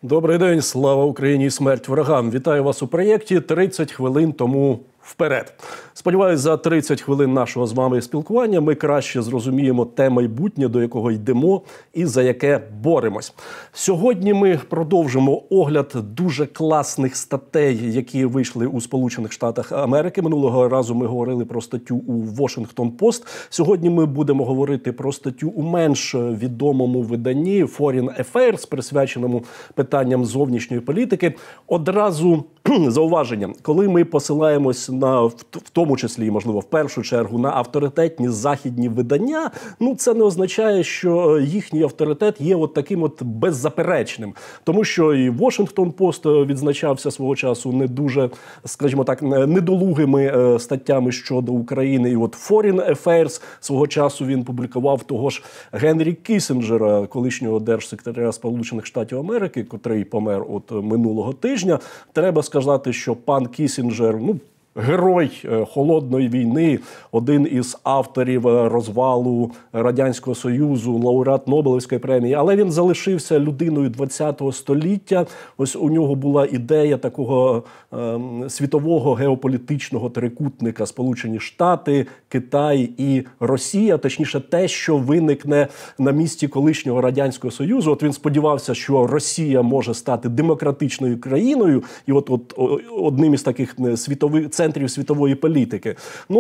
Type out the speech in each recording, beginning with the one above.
Добрий день, слава Україні і смерть ворогам. Вітаю вас у проєкті «30 хвилин тому вперед». Сподіваюсь, за 30 хвилин нашого з вами спілкування ми краще зрозуміємо те майбутнє, до якого йдемо і за яке боремось. Сьогодні ми продовжимо огляд дуже класних статей, які вийшли у Сполучених Штатах Америки. Минулого разу ми говорили про статтю у Washington Post. Сьогодні ми будемо говорити про статтю у менш відомому виданні Foreign Affairs, присвяченому питанням зовнішньої політики. Одразу зауваження, коли ми посилаємось на, в тому числі, можливо, в першу чергу, на авторитетні західні видання, це не означає, що їхній авторитет є от таким от беззаперечним. Тому що і Washington Post відзначався свого часу не дуже, скажімо так, недолугими статтями щодо України. І от Foreign Affairs свого часу він публікував того ж Генрі Кіссінджера, колишнього держсекретаря Сполучених Штатів Америки, котрий помер от минулого тижня. Треба сказати, що пан Кіссінджер, герой Холодної війни, один із авторів розвалу Радянського Союзу, лауреат Нобелівської премії, але він залишився людиною ХХ століття. Ось у нього була ідея такого світового геополітичного трикутника: Сполучені Штати, Китай і Росія, точніше те, що виникне на місці колишнього Радянського Союзу. От він сподівався, що Росія може стати демократичною країною, і от одним із таких центрів світової політики.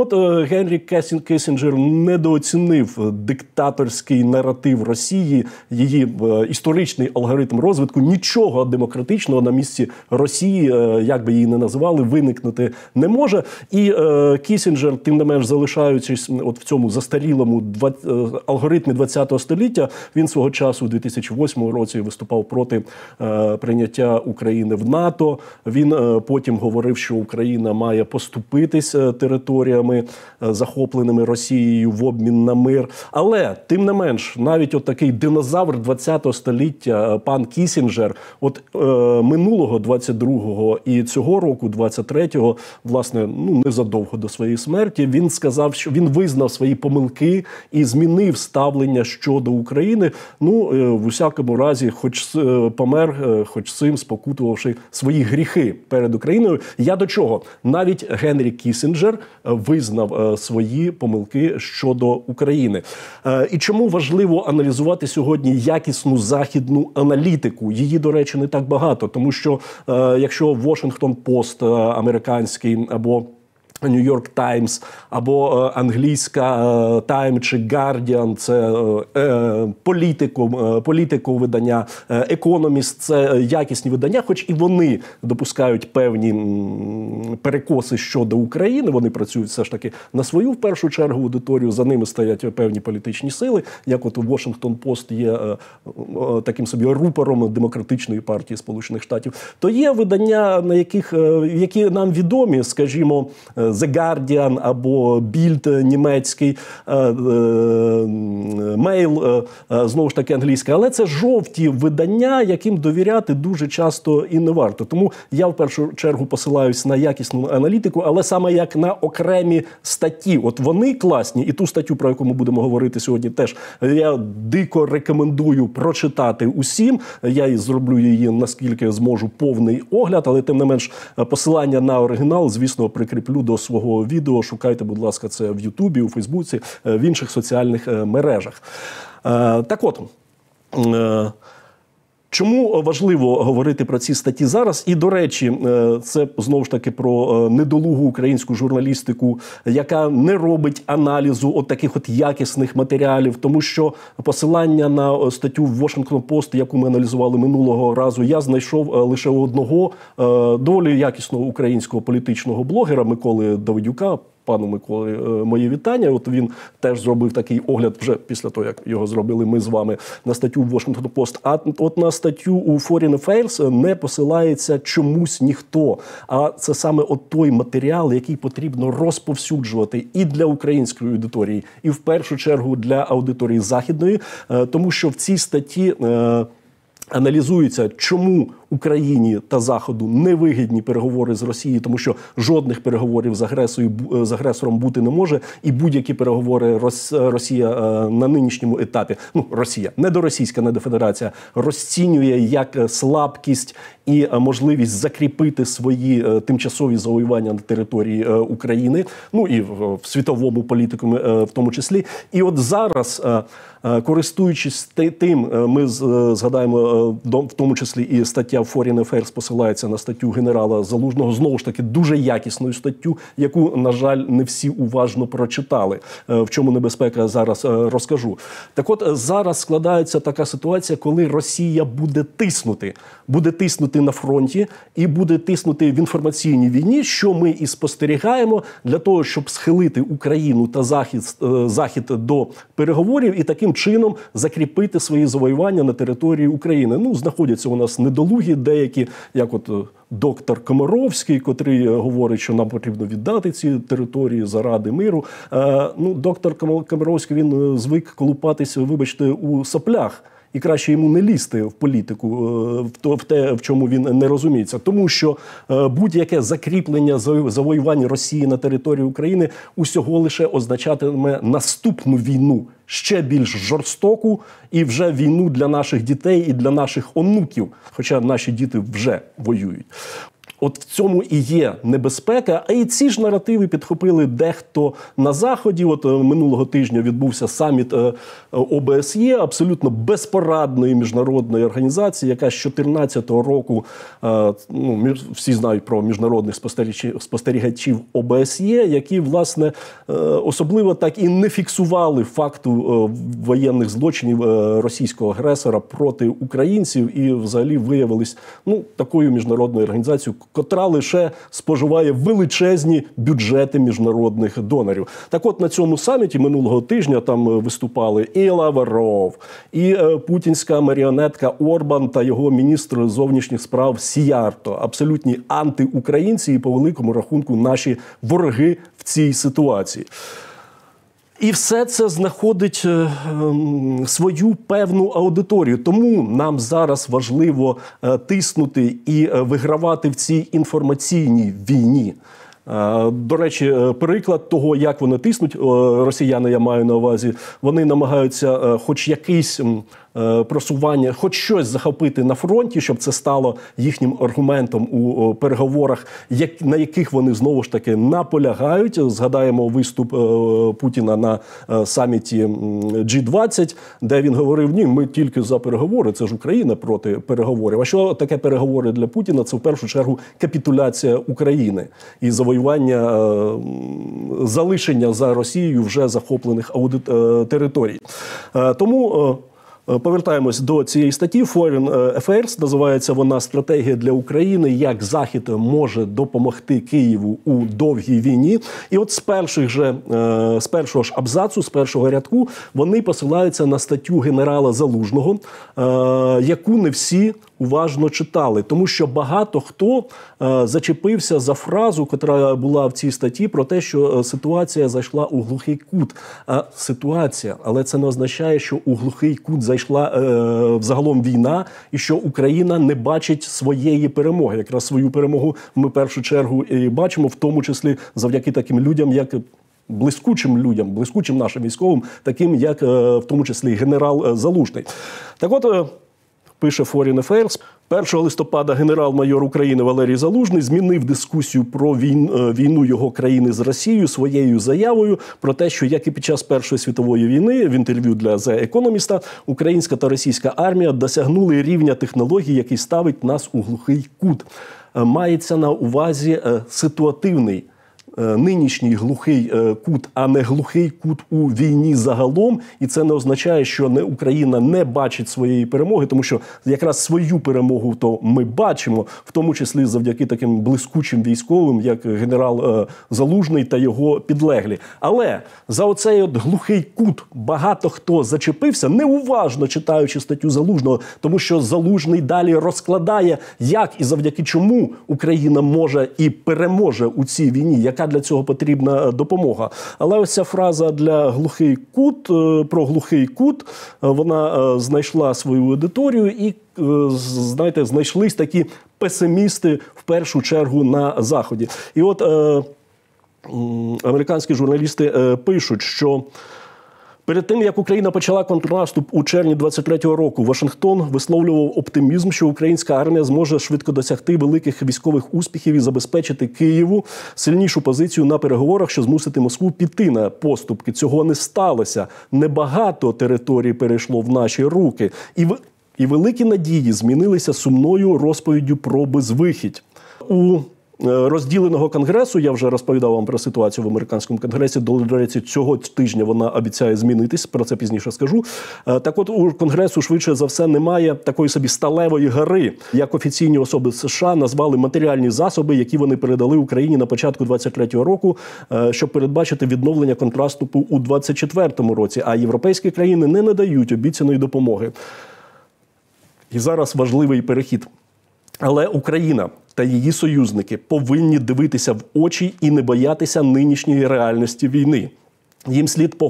Генрі Кіссінджер недооцінив диктаторський наратив Росії, її історичний алгоритм розвитку. Нічого демократичного на місці Росії, як би її не називали, виникнути не може. І Кіссінджер, тим не менш, залишаючись от в цьому застарілому алгоритмі ХХ століття, він свого часу у 2008 році виступав проти прийняття України в НАТО. Він потім говорив, що Україна має поступитись територіями, захопленими Росією, в обмін на мир. Але, тим не менш, навіть от такий динозавр ХХ століття, пан Кіссінджер, от минулого 22-го і цього року 23-го, власне, незадовго до своєї смерті, він сказав, що він визнав свої помилки і змінив ставлення щодо України. В усякому разі, хоч помер, хоч цим спокутувавши свої гріхи перед Україною. Я до чого? Навіть Генрі Кіссінджер визнав свої помилки щодо України. І чому важливо аналізувати сьогодні якісну західну аналітику? Її, до речі, не так багато, тому що якщо Washington Post американський або New York Times, або англійська Time чи Guardian, це політику видання, Economist, це якісні видання, хоч і вони допускають певні перекоси щодо України, вони працюють все ж таки на свою, в першу чергу, аудиторію, за ними стоять певні політичні сили, як от у Washington Post є таким собі рупором демократичної партії Сполучених Штатів, то є видання, які нам відомі, скажімо, The Guardian або Bild німецький, Mail, знову ж таки англійська. Але це жовті видання, яким довіряти дуже часто і не варто. Тому я в першу чергу посилаюсь на якісну аналітику, але саме як на окремі статті. От вони класні, і ту статтю, про яку ми будемо говорити сьогодні, теж я дико рекомендую прочитати усім. Я і зроблю її, наскільки зможу, повний огляд, але тим не менш посилання на оригінал, звісно, прикріплю до свого відео. Шукайте, будь ласка, це в Ютубі, у Фейсбуці, в інших соціальних мережах. Так от, чому важливо говорити про ці статті зараз? І, до речі, це, знову ж таки, про недолугу українську журналістику, яка не робить аналізу от таких от якісних матеріалів, тому що посилання на статтю в Washington Post, яку ми аналізували минулого разу, я знайшов лише у одного доволі якісного українського політичного блогера Миколи Давидюка. Пану Миколі мої вітання. От він теж зробив такий огляд вже після того, як його зробили ми з вами, на статтю в Washington Post. А от на статтю у Foreign Affairs не посилається чомусь ніхто. А це саме от той матеріал, який потрібно розповсюджувати і для української аудиторії, і в першу чергу для аудиторії західної, тому що в цій статті аналізується, чому Україні та Заходу невигідні переговори з Росією, тому що жодних переговорів з агресором бути не може, і будь-які переговори Росія на нинішньому етапі, Росія, недоросійська, недофедерація, розцінює як слабкість і можливість закріпити свої тимчасові завоювання на території України, і в світовому політику в тому числі. І от зараз, користуючись тим, ми згадаємо, в тому числі і стаття Foreign Affairs посилається на статтю генерала Залужного, знову ж таки дуже якісну статтю, яку, на жаль, не всі уважно прочитали. В чому небезпека, зараз розкажу. Так от, зараз складається така ситуація, коли Росія буде тиснути на фронті і буде тиснути в інформаційній війні, що ми і спостерігаємо для того, щоб схилити Україну та Захід до переговорів і таким чином закріпити свої завоювання на території України. Знаходяться у нас недолугі деякі, як от доктор Комаровський, котрий говорить, що нам потрібно віддати ці території заради миру. Доктор Комаровський, він звик колупатися, вибачте, у соплях. І краще йому не лізти в політику, в те, в чому він не розуміється. Тому що будь-яке закріплення завоювання Росії на території України усього лише означатиме наступну війну, ще більш жорстоку, і вже війну для наших дітей і для наших онуків, хоча наші діти вже воюють. От в цьому і є небезпека, а і ці ж наративи підхопили дехто на Заході. От минулого тижня відбувся саміт ОБСЄ, абсолютно безпорадної міжнародної організації, яка з 2014 року, всі знають про міжнародних спостерігачів ОБСЄ, які, власне, особливо так і не фіксували факту воєнних злочинів російського агресора проти українців і взагалі виявились такою міжнародною організацією, котра лише споживає величезні бюджети міжнародних донорів. Так от, на цьому саміті минулого тижня там виступали і Лавров, і путінська маріонетка Орбан та його міністр зовнішніх справ Сіярто. Абсолютні антиукраїнці і, по великому рахунку, наші вороги в цій ситуації. І все це знаходить свою певну аудиторію. Тому нам зараз важливо тиснути і вигравати в цій інформаційній війні. До речі, приклад того, як вони тиснуть, росіяни, я маю на увазі, вони намагаються хоч якийсь просування, хоч щось захопити на фронті, щоб це стало їхнім аргументом у переговорах, на яких вони знову ж таки наполягають. Згадаємо виступ Путіна на саміті G20, де він говорив: ні, ми тільки за переговори, це ж Україна проти переговорів. А що таке переговори для Путіна? Це в першу чергу капітуляція України і завоювання, залишення за Росією вже захоплених територій. Тому повертаємось до цієї статті. Foreign Affairs, називається вона «Стратегія для України. Як Захід може допомогти Києву у довгій війні». І от з першого ж абзацу, з першого рядку, вони посилаються на статтю генерала Залужного, яку не всі уважно читали. Тому що багато хто зачепився за фразу, яка була в цій статті, про те, що ситуація зайшла у глухий кут. Ситуація, але це не означає, що у глухий кут зайшла взагалом війна, і що Україна не бачить своєї перемоги. Якраз свою перемогу ми в першу чергу і бачимо, в тому числі завдяки таким людям, як блискучим нашим військовим, таким як в тому числі генерал Залужний. Так от, пише Foreign Affairs, 1 листопада генерал-майор України Валерій Залужний змінив дискусію про війну його країни з Росією своєю заявою про те, що, як і під час Першої світової війни, в інтерв'ю для The Economist, українська та російська армія досягнули рівня технологій, який ставить нас у глухий кут. Мається на увазі ситуативний нинішній глухий кут, а не глухий кут у війні загалом. І це не означає, що Україна не бачить своєї перемоги, тому що якраз свою перемогу то ми бачимо, в тому числі завдяки таким блискучим військовим, як генерал Залужний та його підлеглі. Але за оцей от глухий кут багато хто зачепився, неуважно читаючи статтю Залужного, тому що Залужний далі розкладає, як і завдяки чому Україна може і переможе у цій війні, яка для цього потрібна допомога. Але ось ця фраза для глухий кут, про глухий кут, вона знайшла свою аудиторію і, знаєте, знайшлись такі песимісти в першу чергу на Заході. І от американські журналісти пишуть, що перед тим, як Україна почала контрнаступ у червні 23-го року, Вашингтон висловлював оптимізм, що українська армія зможе швидко досягти великих військових успіхів і забезпечити Києву сильнішу позицію на переговорах, що змусити Москву піти на поступки. Цього не сталося. Небагато територій перейшло в наші руки. І великі надії змінилися сумною розповіддю про безвихідь. У розділеного Конгресу, я вже розповідав вам про ситуацію в американському Конгресі, до речі, цього тижня вона обіцяє змінитись, про це пізніше скажу. Так от, у Конгресу швидше за все немає такої собі сталевої гори, як офіційні особи США назвали матеріальні засоби, які вони передали Україні на початку 23-го року, щоб передбачити відновлення контрнаступу у 24-му році, а європейські країни не надають обіцяної допомоги. І зараз важливий перехід. Але Україна та її союзники повинні дивитися в очі і не боятися нинішньої реальності війни. Їм слід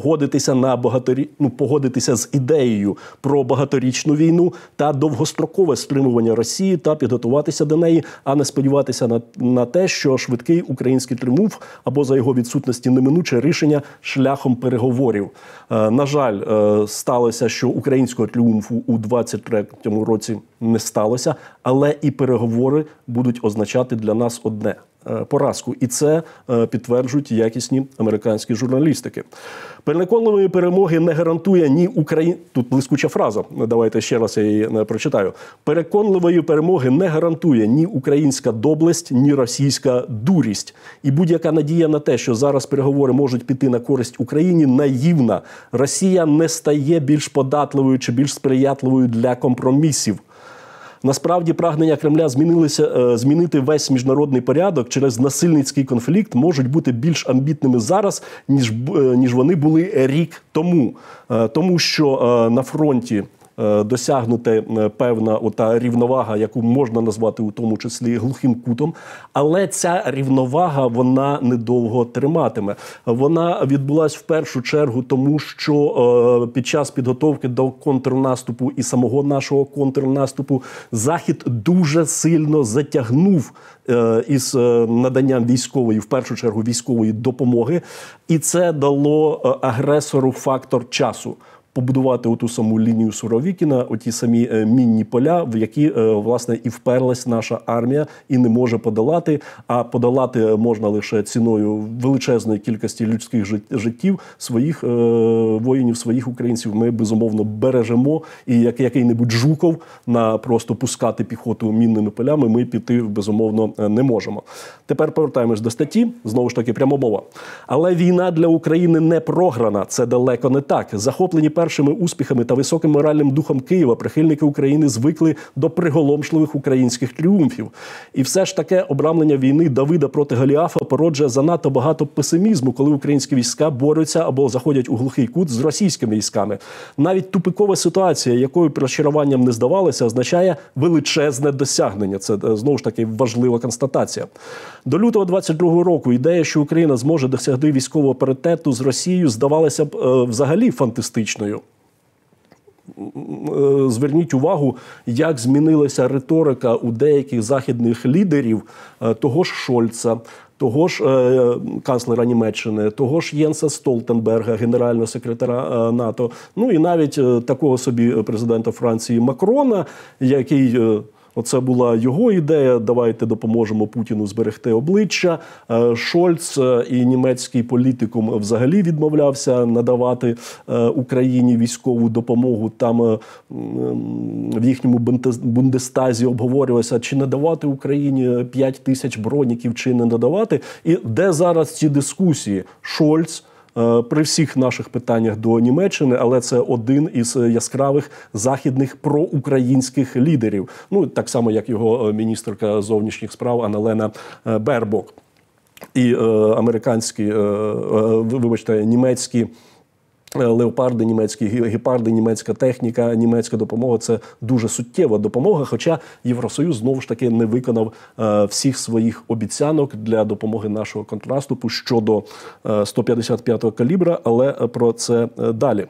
погодитися з ідеєю про багаторічну війну та довгострокове стримування Росії та підготуватися до неї, а не сподіватися на те, що швидкий український тріумф або за його відсутності неминуче рішення шляхом переговорів. На жаль, сталося, що українського тріумфу у 23-му році не сталося, але і переговори будуть означати для нас одне – поразку. І це підтверджують якісні американські журналістики. Переконливої перемоги не гарантує ні Україна... Тут блискуча фраза, давайте ще раз я її прочитаю. Переконливої перемоги не гарантує ні українська доблесть, ні російська дурість. І будь-яка надія на те, що зараз переговори можуть піти на користь Україні, наївна. Росія не стає більш податливою чи більш сприятливою для компромісів. Насправді, прагнення Кремля змінити весь міжнародний порядок через насильницький конфлікт можуть бути більш амбітними зараз, ніж вони були рік тому. Тому що на фронті досягнута певна ота рівновага, яку можна назвати у тому числі глухим кутом, але ця рівновага, вона недовго триматиме. Вона відбулась в першу чергу тому, що під час підготовки до контрнаступу і самого нашого контрнаступу Захід дуже сильно затягнув із наданням військової, в першу чергу військової допомоги, і це дало агресору фактор часу. Побудувати оту саму лінію Суровікіна, оті самі мінні поля, в які, власне, і вперлась наша армія і не може подолати, а подолати можна лише ціною величезної кількості людських життів своїх воїнів, своїх українців. Ми, безумовно, бережемо, і як який-небудь Жуков на просто пускати піхоту мінними полями ми піти, безумовно, не можемо. Тепер повертаємось до статті, знову ж таки, прямомова. Але війна для України не програна, це далеко не так. Захоплені першими успіхами та високим моральним духом Києва прихильники України звикли до приголомшливих українських тріумфів. І все ж таке обрамлення війни Давида проти Голіафа породжує занадто багато песимізму, коли українські війська борються або заходять у глухий кут з російськими військами. Навіть тупикова ситуація, якою розчаруванням не здавалося, означає величезне досягнення. Це, знову ж таки, важлива констатація. До лютого 22-го року ідея, що Україна зможе досягти військового паритету з Росією, здавалася б взагалі фантастичною. Зверніть увагу, як змінилася риторика у деяких західних лідерів, того ж Шольца, того ж канцлера Німеччини, того ж Єнса Столтенберга, генерального секретаря НАТО, ну і навіть такого собі президента Франції Макрона, який... Оце була його ідея, давайте допоможемо Путіну зберегти обличчя. Шольц і німецький політикум взагалі відмовлявся надавати Україні військову допомогу. Там в їхньому Бундестазі обговорювалося, чи надавати Україні 5 тисяч броніків, чи не надавати. І де зараз ці дискусії? Шольц при всіх наших питаннях до Німеччини, але це один із яскравих західних проукраїнських лідерів. Ну, так само, як його міністерка зовнішніх справ Анналена Бербок. І німецькі леопарди німецькі, гепарди, німецька техніка, німецька допомога – це дуже суттєва допомога, хоча Євросоюз знову ж таки не виконав всіх своїх обіцянок для допомоги нашого контрнаступу щодо 155-го калібра, але про це далі.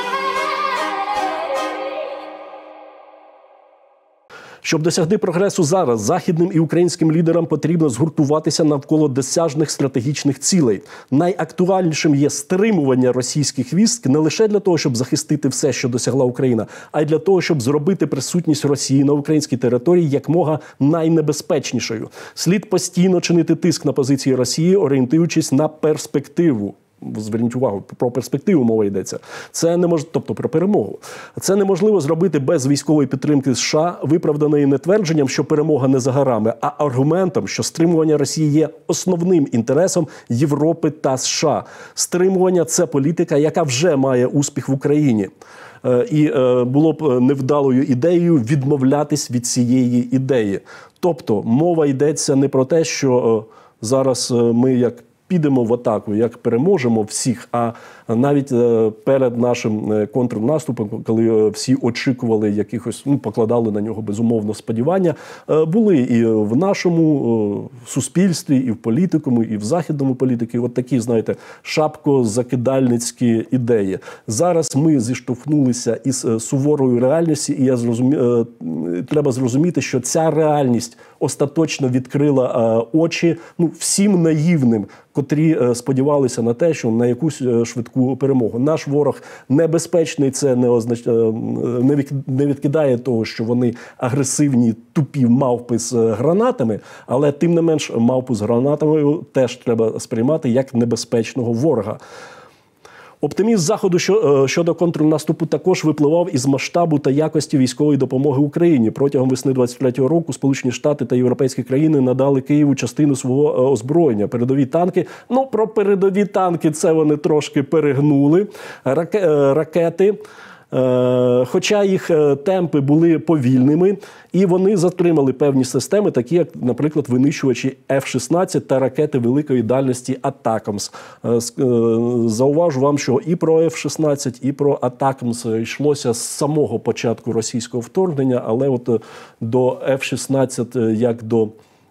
Щоб досягти прогресу зараз, західним і українським лідерам потрібно згуртуватися навколо досяжних стратегічних цілей. Найактуальнішим є стримування російських військ не лише для того, щоб захистити все, що досягла Україна, а й для того, щоб зробити присутність Росії на українській території якмога найнебезпечнішою. Слід постійно чинити тиск на позиції Росії, орієнтуючись на перспективу. Зверніть увагу, про перспективу мова йдеться. Це тобто про перемогу. Це неможливо зробити без військової підтримки США, виправданої не твердженням, що перемога не за горами, а аргументом, що стримування Росії є основним інтересом Європи та США. Стримування – це політика, яка вже має успіх в Україні. І було б невдалою ідеєю відмовлятись від цієї ідеї. Тобто мова йдеться не про те, що зараз ми як підемо в атаку, як переможемо всіх, а навіть перед нашим контрнаступом, коли всі очікували якихось, покладали на нього безумовно сподівання, були і в нашому суспільстві, і в політикумі, і в західному політиці от такі, знаєте, шапкозакидальницькі ідеї. Зараз ми зіштовхнулися із суворою реальністю, і треба зрозуміти, що ця реальність остаточно відкрила очі всім наївним, котрі сподівалися на те, що на якусь швидку перемогу. Наш ворог небезпечний, це не відкидає того, що вони агресивні, тупі мавпи з гранатами, але тим не менш мавпу з гранатами теж треба сприймати як небезпечного ворога. Оптимізм Заходу щодо контрнаступу також випливав із масштабу та якості військової допомоги Україні. Протягом весни 23-го року Сполучені Штати та європейські країни надали Києву частину свого озброєння. Передові танки. Про передові танки це вони трошки перегнули. Ракети. Хоча їх темпи були повільними, і вони затримали певні системи, такі як, наприклад, винищувачі F-16 та ракети великої дальності Атакамс. Зауважу вам, що і про F-16, і про Атакамс йшлося з самого початку російського вторгнення, але от до F-16 як до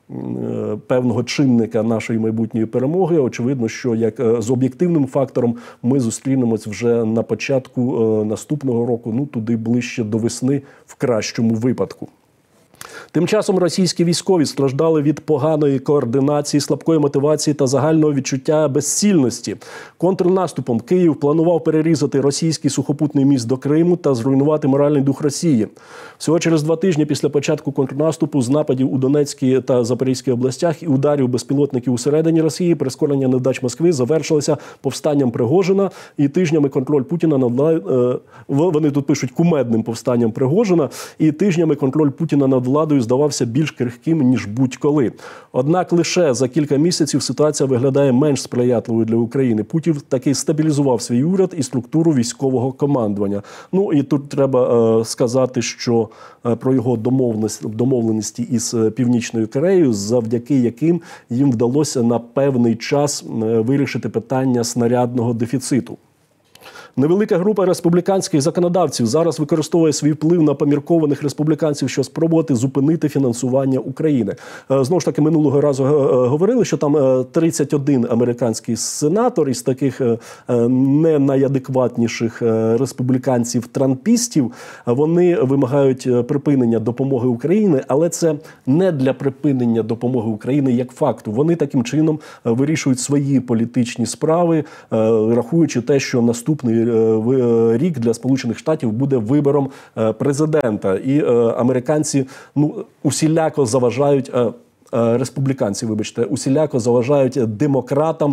певного чинника нашої майбутньої перемоги, очевидно, що як з об'єктивним фактором ми зустрінемось вже на початку наступного року, туди ближче до весни в кращому випадку. Тим часом російські військові страждали від поганої координації, слабкої мотивації та загального відчуття безцільності. Контрнаступом Київ планував перерізати російський сухопутний міст до Криму та зруйнувати моральний дух Росії. Всього через 2 тижні після початку контрнаступу з нападів у Донецькій та Запорізькій областях і ударів безпілотників усередині Росії прискорення невдач Москви завершилося повстанням Пригожина і тижнями контроль Путіна над владою, вони тут пишуть кумедним повстанням Пригожина, і тижнями контроль Путіна над владою здавався більш крихким, ніж будь-коли. Однак лише за кілька місяців ситуація виглядає менш сприятливою для України. Путін таки стабілізував свій уряд і структуру військового командування. І тут треба сказати, що про його домовленості із Північною Кореєю, завдяки яким їм вдалося на певний час вирішити питання снарядного дефіциту. Невелика група республіканських законодавців зараз використовує свій вплив на поміркованих республіканців, щоб спробувати зупинити фінансування України. Знову ж таки, минулого разу говорили, що там 31 американський сенатор із таких не найадекватніших республіканців-трампістів, вони вимагають припинення допомоги Україні, але це не для припинення допомоги Україні як факту. Вони таким чином вирішують свої політичні справи, рахуючи те, що наступний рік для Сполучених Штатів буде вибором президента. І американці усіляко заважають, республіканці, вибачте, усіляко заважають демократам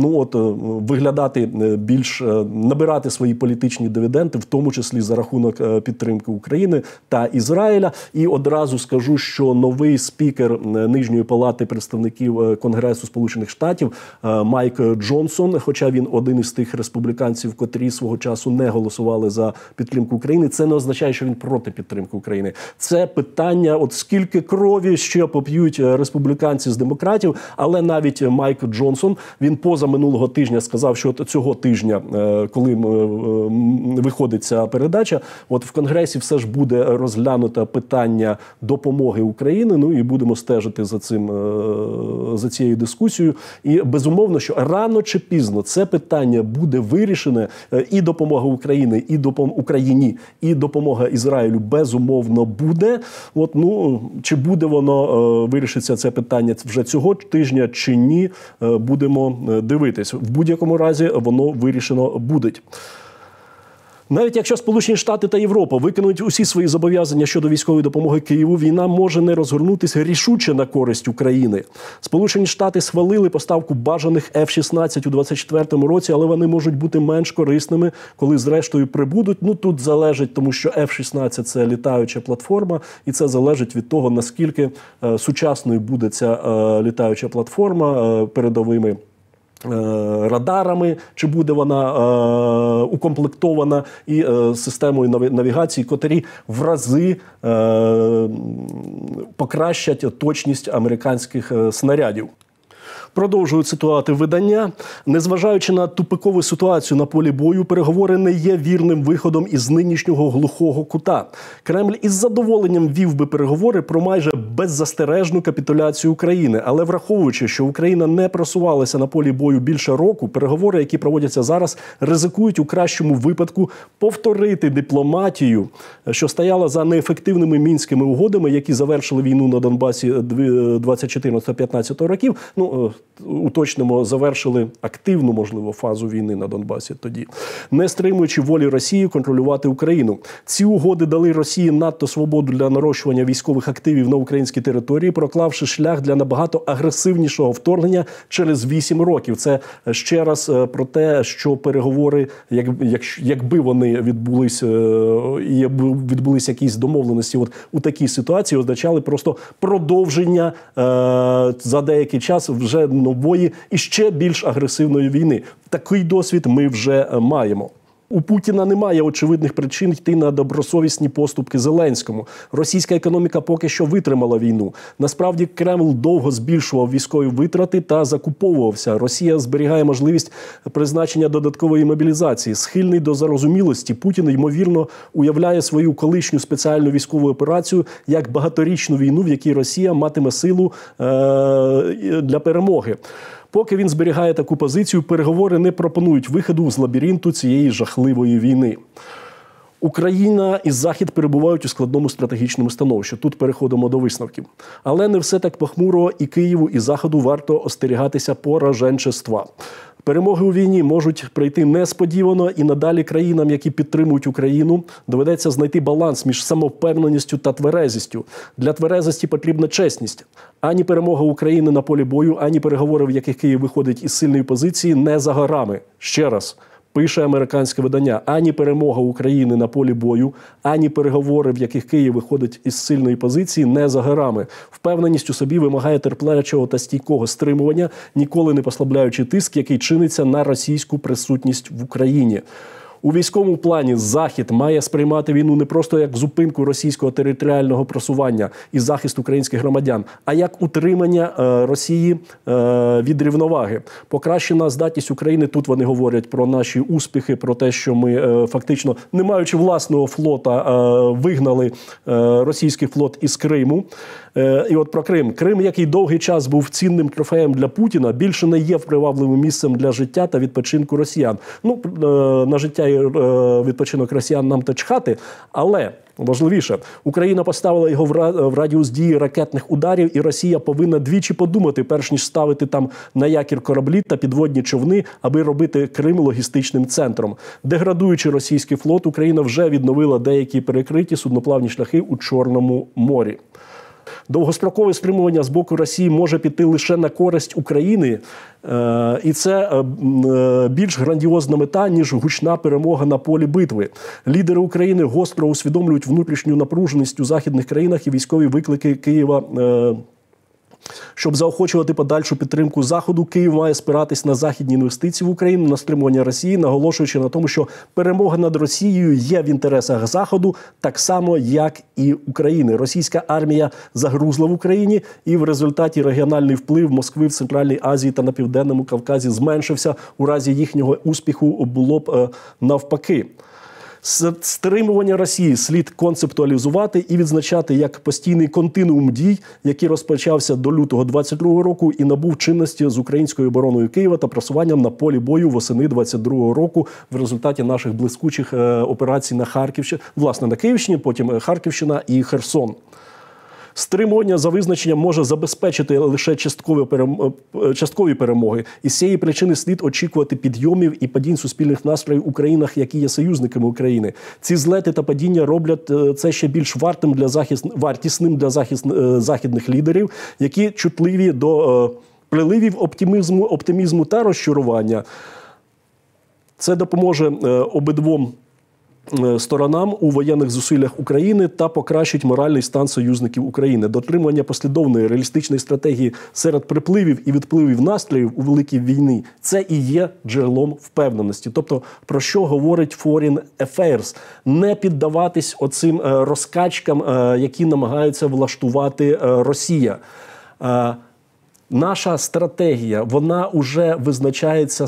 виглядати більш, набирати свої політичні дивіденди, в тому числі за рахунок підтримки України та Ізраїля. І одразу скажу, що новий спікер Нижньої палати представників Конгресу Сполучених Штатів Майк Джонсон, хоча він один із тих республіканців, котрі свого часу не голосували за підтримку України, це не означає, що він проти підтримки України. Це питання, скільки крові ще поп'ють республіканці з демократів, але навіть Майк Джонсон, він позаминулого тижня сказав, що цього тижня, коли виходить ця передача, от в Конгресі все ж буде розглянуто питання допомоги Україні, ну і будемо стежити за цією дискусією. І безумовно, що рано чи пізно це питання буде вирішене, і допомога Україні, і допомога Ізраїлю безумовно буде. От, ну, чи буде воно вирішиться це питання вже цього тижня, чи ні, будемо дивитись. В будь-якому разі воно вирішено буде. Навіть якщо Сполучені Штати та Європа виконують усі свої зобов'язання щодо військової допомоги Києву, війна може не розгорнутися рішуче на користь України. Сполучені Штати схвалили поставку бажаних F-16 у 2024 році, але вони можуть бути менш корисними, коли зрештою прибудуть. Ну, тут залежить, тому що F-16 – це літаюча платформа, і це залежить від того, наскільки сучасною буде ця літаюча платформа передовими радарами, чи буде вона укомплектована і системою навігації, котрі в рази покращать точність американських снарядів. Продовжують цитувати видання. Незважаючи на тупикову ситуацію на полі бою, переговори не є вірним виходом із нинішнього глухого кута. Кремль із задоволенням вів би переговори про майже беззастережну капітуляцію України. Але враховуючи, що Україна не просувалася на полі бою більше року, переговори, які проводяться зараз, ризикують у кращому випадку повторити дипломатію, що стояла за неефективними мінськими угодами, які завершили війну на Донбасі 2014-2015 років. Ну, уточнимо, завершили активну, можливо, фазу війни на Донбасі тоді, не стримуючи волі Росії контролювати Україну. Ці угоди дали Росії надто свободу для нарощування військових активів на українській території, проклавши шлях для набагато агресивнішого вторгнення через 8 років. Це ще раз про те, що переговори, якби вони відбулись, і відбулись якісь домовленості от у такій ситуації, означали просто продовження за деякий час вже нової і ще більш агресивної війни. Такий досвід ми вже маємо. У Путіна немає очевидних причин йти на добросовісні поступки Зеленському. Російська економіка поки що витримала війну. Насправді, Кремль довго збільшував військові витрати та закуповувався. Росія зберігає можливість призначення додаткової мобілізації. Схильний до зарозумілості, Путін, ймовірно, уявляє свою колишню спеціальну військову операцію як багаторічну війну, в якій Росія матиме силу для перемоги. Поки він зберігає таку позицію, переговори не пропонують виходу з лабіринту цієї жахливої війни. Україна і Захід перебувають у складному стратегічному становищі. Тут переходимо до висновків. Але не все так похмуро, і Києву, і Заходу варто остерігатися пораженчества. Перемоги у війні можуть прийти несподівано, і надалі країнам, які підтримують Україну, доведеться знайти баланс між самовпевненістю та тверезістю. Для тверезості потрібна чесність. Ані перемога України на полі бою, ані переговори, в яких Київ виходить із сильної позиції, не за горами. Ще раз. Пише американське видання, ані перемога України на полі бою, ані переговори, в яких Київ виходить із сильної позиції, не за горами. Впевненість у собі вимагає терплячого та стійкого стримування, ніколи не послабляючи тиск, який чиниться на російську присутність в Україні. У військовому плані Захід має сприймати війну не просто як зупинку російського територіального просування і захист українських громадян, а як утримання Росії від рівноваги. Покращена здатність України, тут вони говорять про наші успіхи, про те, що ми фактично, не маючи власного флота, вигнали російський флот із Криму. І от про Крим. Крим, який довгий час був цінним трофеєм для Путіна, більше не є привабливим місцем для життя та відпочинку росіян. Ну, на життя і відпочинок росіян нам то чхати, але важливіше, Україна поставила його в радіус дії ракетних ударів, і Росія повинна двічі подумати, перш ніж ставити там на якір кораблі та підводні човни, аби робити Крим логістичним центром. Деградуючи російський флот, Україна вже відновила деякі перекриті судноплавні шляхи у Чорному морі. Довгострокове стримування з боку Росії може піти лише на користь України, і це більш грандіозна мета, ніж гучна перемога на полі битви. Лідери України гостро усвідомлюють внутрішню напруженість у західних країнах і військові виклики Києва Щоб заохочувати подальшу підтримку Заходу, Київ має спиратись на західні інвестиції в Україну, на стримування Росії, наголошуючи на тому, що перемога над Росією є в інтересах Заходу, так само, як і України. Російська армія загрузла в Україні, і в результаті регіональний вплив Москви в Центральній Азії та на Південному Кавказі зменшився. У разі їхнього успіху було б навпаки. Стримування Росії слід концептуалізувати і відзначати як постійний континуум дій, який розпочався до лютого 22-го року і набув чинності з українською обороною Києва та просуванням на полі бою восени 22-го року в результаті наших блискучих операцій на Харківщині, власне, на Київщині, потім Харківщина і Херсон. Стримування за визначенням може забезпечити лише часткові перемоги. І з цієї причини слід очікувати підйомів і падінь суспільних настроїв у країнах, які є союзниками України. Ці злети та падіння роблять це ще більш вартісним для західних лідерів, які чутливі до приливів оптимізму та розчарування. Це допоможе обидвом сторонам у воєнних зусиллях України та покращить моральний стан союзників України. Дотримання послідовної реалістичної стратегії серед припливів і відпливів настроїв у великій війні – це і є джерелом впевненості. Тобто, про що говорить Foreign Affairs? Не піддаватись оцим розкачкам, які намагаються влаштувати Росія. Наша стратегія, вона вже визначається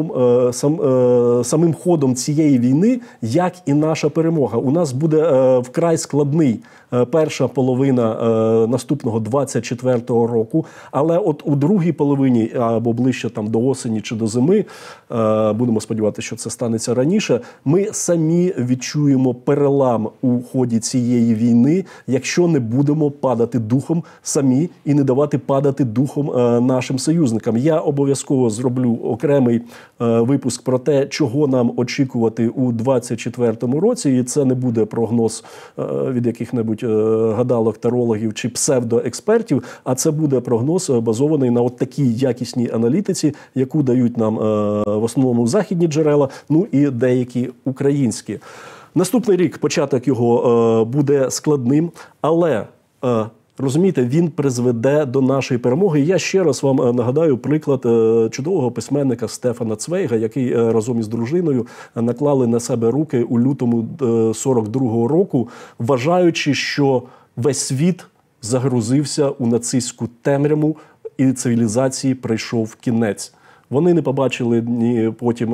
самим ходом цієї війни, як і наша перемога. У нас буде вкрай складний перша половина наступного 24-го року, але от у другій половині, або ближче там до осені чи до зими, будемо сподіватися, що це станеться раніше, ми самі відчуємо перелам у ході цієї війни, якщо не будемо падати духом самі і не давати падати духом нашим союзникам. Я обов'язково зроблю окремий випуск про те, чого нам очікувати у 24-му році, і це не буде прогноз від яких-небудь гадалок, тарологів чи псевдоекспертів, а це буде прогноз базований на от такій якісній аналітиці, яку дають нам в основному західні джерела, ну і деякі українські. Наступний рік, початок його буде складним, але розумієте, він призведе до нашої перемоги. Я ще раз вам нагадаю приклад чудового письменника Стефана Цвейга, який разом із дружиною наклали на себе руки у лютому 42-го року, вважаючи, що весь світ загрузився у нацистську темряву і цивілізації прийшов кінець. Вони не побачили, потім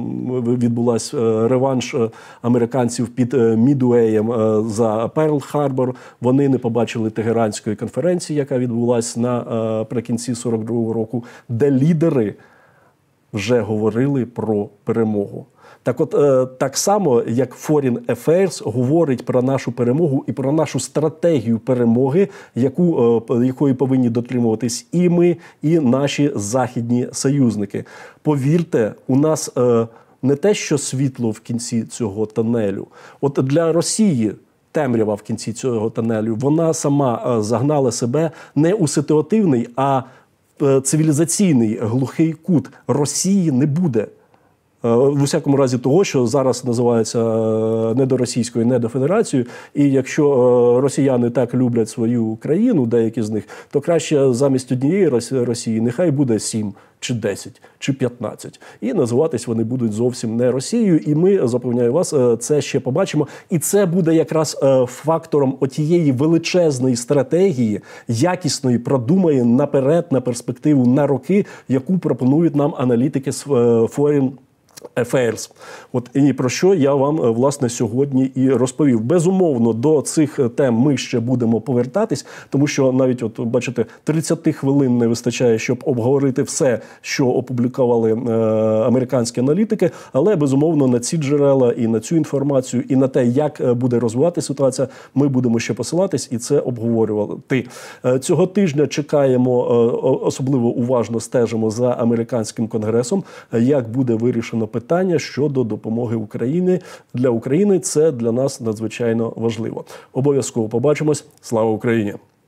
відбулася реванш американців під Мідуеєм за Перл-Харбор. Вони не побачили Тегеранської конференції, яка відбулася наприкінці 42-го року, де лідери вже говорили про перемогу. Так от, так само, як Foreign Affairs говорить про нашу перемогу і про нашу стратегію перемоги, якої повинні дотримуватись і ми, і наші західні союзники. Повірте, у нас не те, що світло в кінці цього тунелю. От для Росії темрява в кінці цього тунелю, вона сама загнала себе не у ситуативний, а цивілізаційний глухий кут. Росії не буде. В усякому разі того, що зараз називається недоросійською, недофедерацією, і якщо росіяни так люблять свою країну, деякі з них, то краще замість однієї Росії нехай буде 7, чи 10, чи 15. І називатись вони будуть зовсім не Росією, і ми, запевняю вас, це ще побачимо. І це буде якраз фактором отієї величезної стратегії, якісної, продуманої наперед, на перспективу, на роки, яку пропонують нам аналітики з Foreign Affairs. От і про що я вам, власне, сьогодні і розповів. Безумовно, до цих тем ми ще будемо повертатись, тому що навіть, от бачите, 30 хвилин не вистачає, щоб обговорити все, що опублікували американські аналітики, але, безумовно, на ці джерела і на цю інформацію, і на те, як буде розвиватися ситуація, ми будемо ще посилатись і це обговорювати. Цього тижня чекаємо, особливо уважно стежимо за американським конгресом, як буде вирішено питання щодо допомоги Україні. Для України це для нас надзвичайно важливо. Обов'язково побачимось. Слава Україні!